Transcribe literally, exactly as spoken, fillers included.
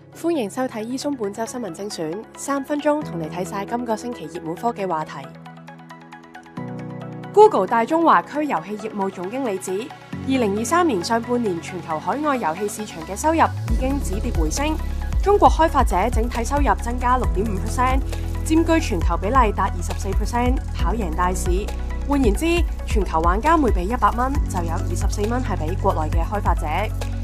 歡迎收睇伊松本周新聞精選，三分鐘同你睇晒今個星期熱門科技話題。Google 大中華區遊戲業務總經理指，二零二三年上半年全球海外遊戲市場嘅收入已經止跌回升，中國開發者整體收入增加六點五 percent， 佔據全球比例達二十四 percent， 跑贏大市。換言之，全球玩家每俾一百蚊就有二十四蚊係俾國內嘅開發者。